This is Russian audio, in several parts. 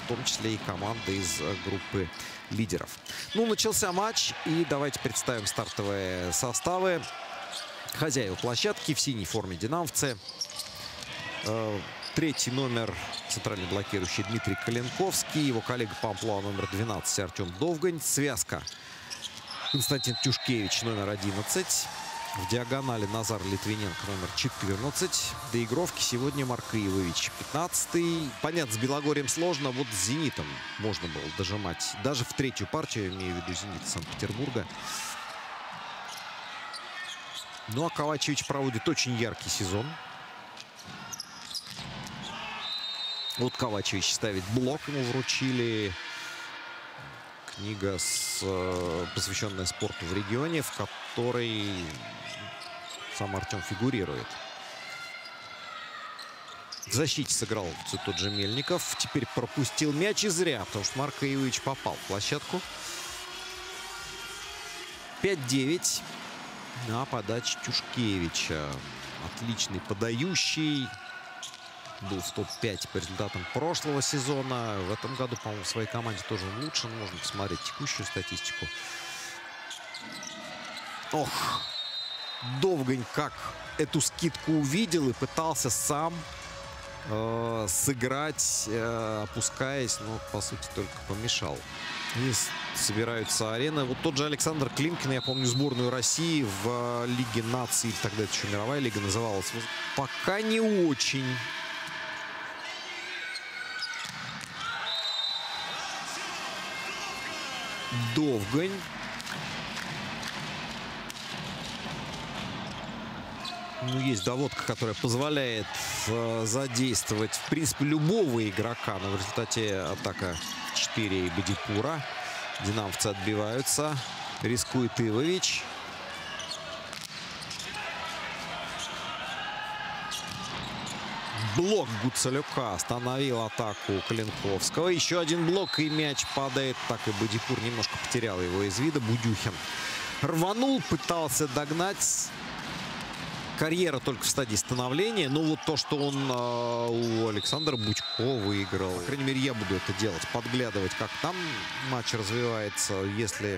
в том числе и команды из группы лидеров. Ну, начался матч, и давайте представим стартовые составы. Хозяева площадки в синей форме динамовцы. Третий номер центральный блокирующий Дмитрий Коленковский. Его коллега по амплуа номер 12 Артем Довгань. Связка Константин Тюшкевич номер 11. В диагонали Назар Литвиненко номер 14. Доигровки сегодня Марк Ивович 15. Понятно, с Белогорием сложно. Вот с Зенитом можно было дожимать. Даже в третью партию, я имею в виду Зенит Санкт-Петербурга. Ну а Ковачевич проводит очень яркий сезон. Вот Ковачевич ставит блок, ему вручили. Книга, посвященная спорту в регионе, в которой сам Артем фигурирует. В защите сыграл все тот же Мельников. Теперь пропустил мяч, и зря, потому что Марк Ивович попал в площадку. 5-9 на подаче Тюшкевича. Отличный подающий. Был в топ-5 по результатам прошлого сезона. В этом году, по-моему, в своей команде тоже лучше. Можно посмотреть текущую статистику. Ох, Довгань как эту скидку увидел и пытался сам сыграть, опускаясь, но, по сути, только помешал. И собираются арены. Вот тот же Александр Климкин, я помню, сборную России в Лиге наций, тогда это еще мировая лига называлась. Пока не очень. Довгань. Ну, есть доводка, которая позволяет задействовать, в принципе, любого игрока. Но в результате атака 4 и Бадипура. Динамовцы отбиваются. Рискует Ивович. Блок Гуцалюка остановил атаку Коленковского. Еще один блок, и мяч падает. Так и Бадипур немножко потерял его из вида. Будюхин рванул, пытался догнать. Карьера только в стадии становления. Но вот то, что он у Александра Бучко выиграл. По крайней мере, я буду это делать. Подглядывать, как там матч развивается. Если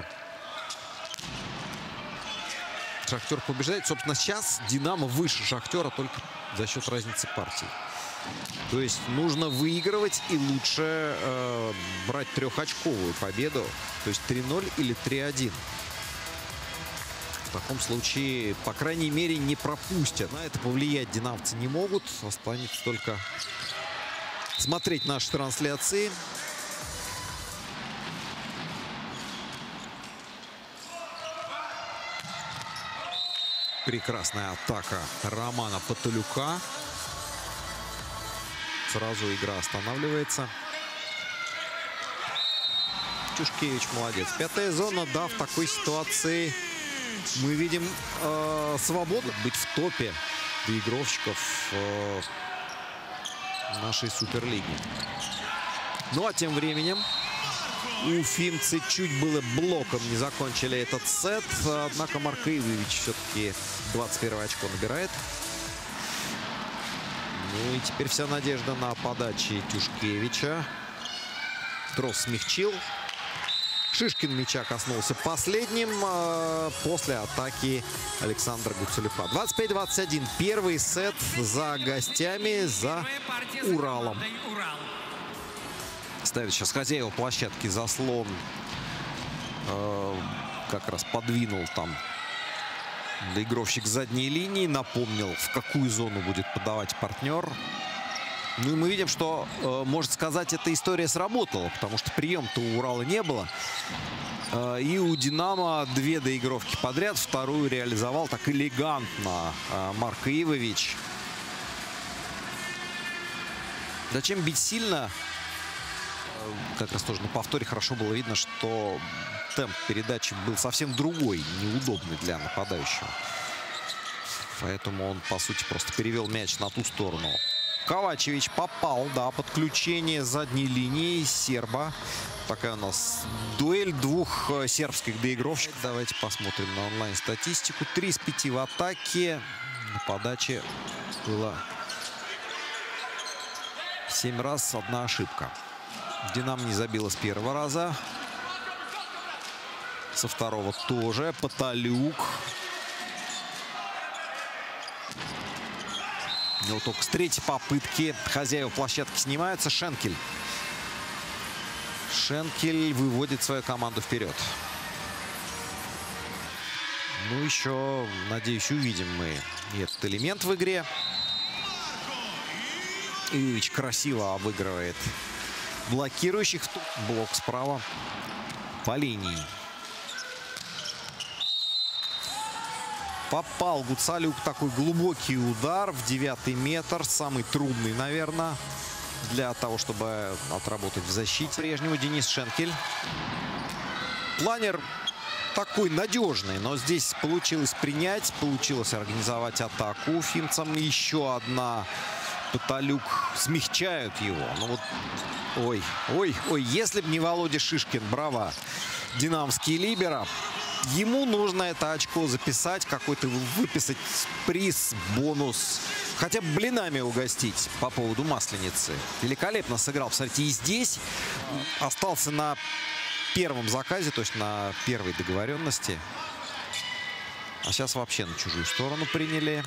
Шахтер побеждает. Собственно, сейчас Динамо выше Шахтера только за счет разницы партий. То есть нужно выигрывать и лучше брать трехочковую победу. То есть 3-0 или 3-1. В таком случае, по крайней мере, не пропустят. На это повлиять динамовцы не могут. Останется только смотреть наши трансляции. Прекрасная атака Романа Потолюка. Сразу игра останавливается. Тюшкевич молодец. Пятая зона, да, в такой ситуации мы видим свободу быть в топе доигровщиков нашей Суперлиги. Ну а тем временем уфимцы чуть было блоком не закончили этот сет. Однако Марк Ивович все-таки 21 очко набирает. Ну и теперь вся надежда на подачи Тюшкевича. Трос смягчил. Шишкин мяча коснулся последним после атаки Александра Гуцалюка. 25-21. Первый сет за гостями, за Уралом. Ставит сейчас хозяева площадки заслон. Как раз подвинул там доигровщик задней линии. Напомнил, в какую зону будет подавать партнер. Ну и мы видим, что, можно сказать, эта история сработала. Потому что прием-то у Урала не было. И у Динамо две доигровки подряд. Вторую реализовал так элегантно Марк Ивович. Зачем бить сильно? Как раз тоже на повторе хорошо было видно, что темп передачи был совсем другой, неудобный для нападающего. Поэтому он, по сути, просто перевел мяч на ту сторону. Ковачевич попал, да, подключение задней линии серба. Такая у нас дуэль двух сербских доигровщиков. Давайте посмотрим на онлайн-статистику. 3 из 5 в атаке. На подаче было 7 раз, 1 ошибка. Динамо не забила с первого раза. Со второго тоже. Паталюк. Но только с третьей попытки хозяева площадки снимаются. Шенкель. Шенкель выводит свою команду вперед. Ну, еще, надеюсь, увидим мы этот элемент в игре. Ивич красиво обыгрывает блокирующих. Блок справа по линии. Попал Гуцалюк, такой глубокий удар в 9-й метр. Самый трудный, наверное, для того, чтобы отработать в защите. Прежнего Денис Шенкель. Планер такой надежный, но здесь получилось принять, получилось организовать атаку уфимцам. Еще одна. Паталюк смягчают его. Ну вот, ой, если бы не Володя Шишкин, браво, динамовский либеро. Ему нужно это очко записать, какой-то выписать приз, бонус. Хотя бы блинами угостить по поводу Масленицы. Великолепно сыграл. Посмотрите, и здесь остался на первом заказе, то есть на первой договоренности. А сейчас вообще на чужую сторону приняли.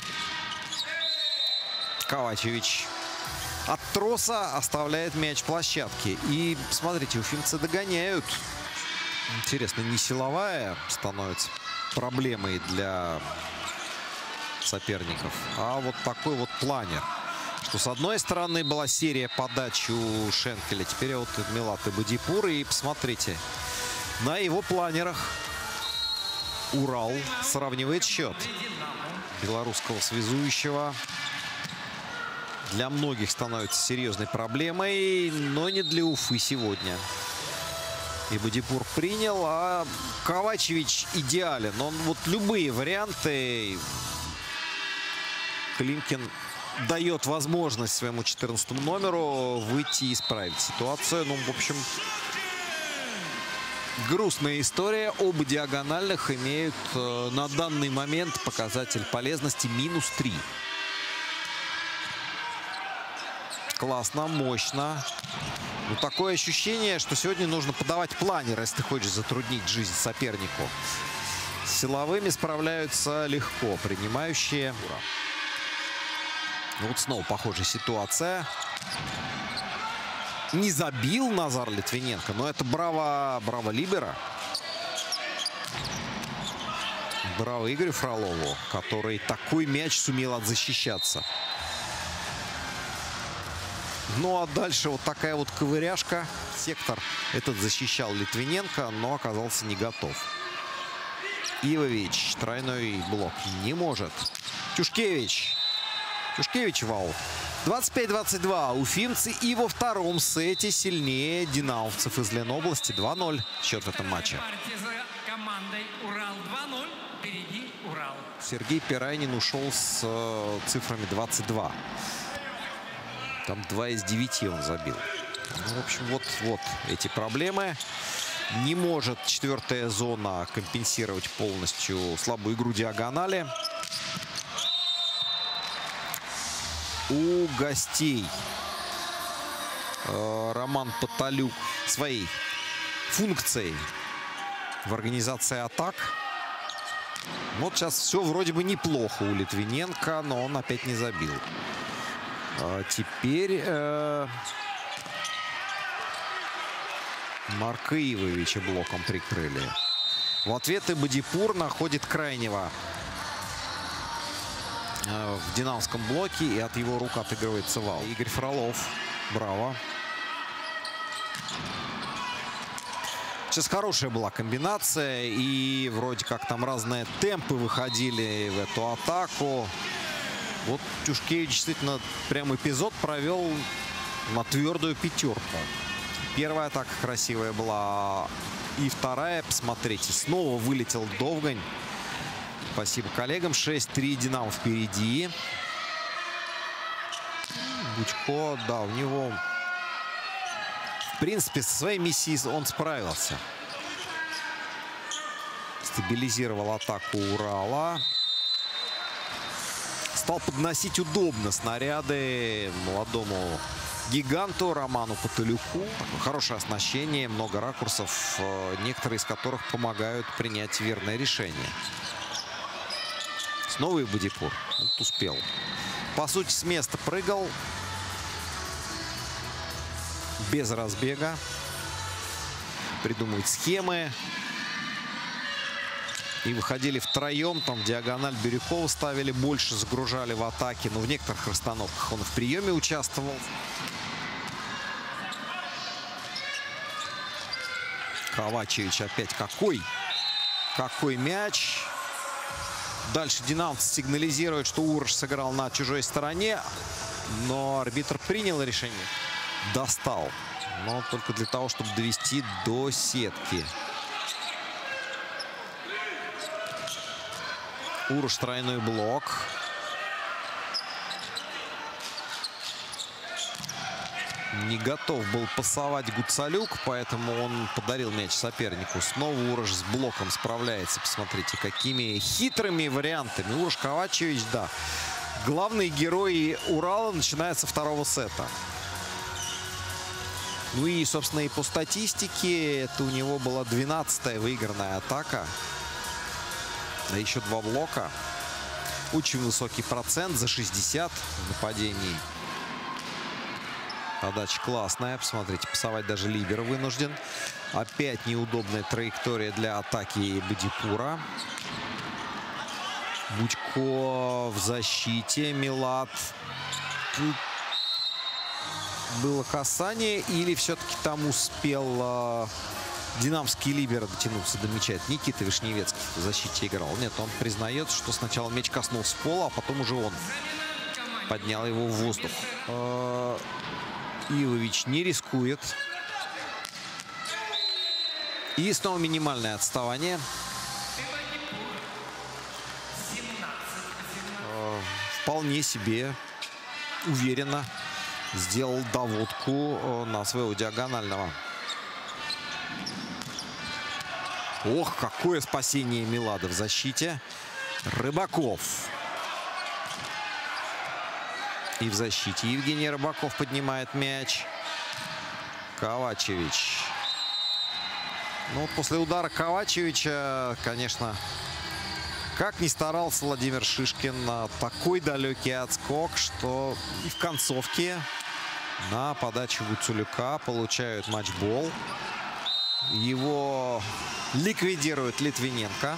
Ковачевич от троса оставляет мяч площадки. И смотрите, уфимцы догоняют. Интересно, не силовая становится проблемой для соперников, а вот такой вот планер. Что с одной стороны была серия подач у Шенкеля, теперь вот Милат и Бадипур. И посмотрите, на его планерах Урал сравнивает счет белорусского связующего. Для многих становится серьезной проблемой, но не для Уфы сегодня. И Бадипур принял, а Ковачевич идеален. Он вот любые варианты. Климкин дает возможность своему 14-му номеру выйти и исправить ситуацию. Ну, в общем, грустная история. Оба диагональных имеют на данный момент показатель полезности -3. Классно, мощно. Ну, такое ощущение, что сегодня нужно подавать планер, если ты хочешь затруднить жизнь сопернику. С силовыми справляются легко принимающие. Вот снова похожая ситуация. Не забил Назар Литвиненко, но это браво либера. Браво Игорю Фролову, который такой мяч сумел отзащищаться. Ну а дальше вот такая вот ковыряшка. Сектор этот защищал Литвиненко, но оказался не готов. Ивович тройной блок не может. Тюшкевич в аут. 25-22. Уфимцы и во втором сете сильнее динамовцев из Ленобласти. 2-0 счет в этом матче. Сергей Пирайнин ушел с цифрами 22. Там 2 из 9 он забил. Ну, в общем, вот эти проблемы. Не может 4-я зона компенсировать полностью слабую игру диагонали. У гостей Роман Паталюк своей функцией в организации атак. Вот сейчас все вроде бы неплохо у Литвиненко, но он опять не забил. Теперь Марка Ивовича блоком прикрыли. В ответ и Бадипур находит крайнего в динамовском блоке, и от его рук отыгрывается вал. Игорь Фролов. Браво. Сейчас хорошая была комбинация, и вроде как там разные темпы выходили в эту атаку. Вот Тюшкевич действительно прям эпизод провел на твердую пятерку. Первая атака красивая была. И вторая, посмотрите, снова вылетел Довгань. Спасибо коллегам. 6-3, Динамо впереди. Бучко, да, у него... В принципе, со своей миссией он справился. Стабилизировал атаку Урала. стал подносить удобно снаряды молодому гиганту Роману Потылюку. Хорошее оснащение, много ракурсов, некоторые из которых помогают принять верное решение. Снова и Бадипур. Вот успел. По сути, с места прыгал. Без разбега. Придумывать схемы. И выходили втроем. Там в диагональ Бирюкова ставили больше, загружали в атаке. Но в некоторых расстановках он в приеме участвовал. Ковачевич опять какой мяч. Дальше динамовцы сигнализируют, что Урош сыграл на чужой стороне. Но арбитр принял решение. Достал. Но только для того, чтобы довести до сетки. Урош тройной блок. Не готов был пасовать Гуцалюк, поэтому он подарил мяч сопернику. Снова Урош с блоком справляется. Посмотрите, какими хитрыми вариантами. Урош Ковачевич, да. Главный герой Урала начинается со второго сета. Ну и, собственно, и по статистике это у него была 12-я выигранная атака. Да еще 2 блока. Очень высокий процент, за 60 в нападении. Подача классная. Посмотрите, пасовать даже либеро вынужден. Опять неудобная траектория для атаки Бадипура. Будько в защите. Милат. Тут было касание. Или все-таки там успел динамовский либеро дотянуться до мяча? Это Никита Вишневецкий в защите играл. Нет, он признается, что сначала мяч коснулся пола, а потом уже он поднял его в воздух. Ивович не рискует. И снова минимальное отставание. Вполне себе уверенно сделал доводку на своего диагонального. Ох, какое спасение Милада в защите. Рыбаков. И в защите Евгений Рыбаков поднимает мяч. Ковачевич. Ну, после удара Ковачевича, конечно, как ни старался Владимир Шишкин, такой далекий отскок, что и в концовке на подачу Гуцалюка получают матчбол. Его ликвидирует Литвиненко.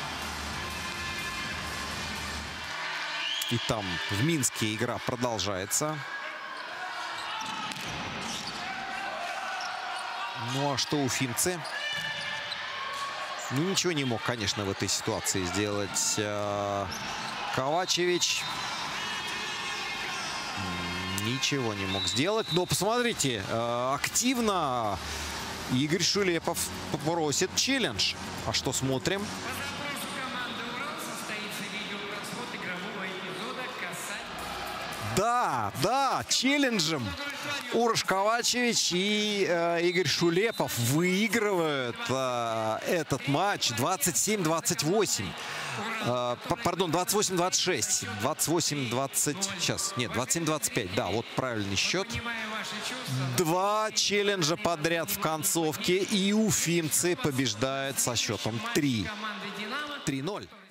И там в Минске игра продолжается. Ну а что уфимцы? Ну ничего не мог, конечно, в этой ситуации сделать Ковачевич. Ничего не мог сделать. Но посмотрите, активно Игорь Шулепов просит челлендж. А что смотрим? Да, челленджем Урош Ковачевич и Игорь Шулепов выигрывают этот матч 27-28. Пардон, 28-26. 28-20. Сейчас, нет, 27-25. Да, вот правильный счет. 2 челленджа подряд в концовке. И уфимцы побеждают со счетом 3-0.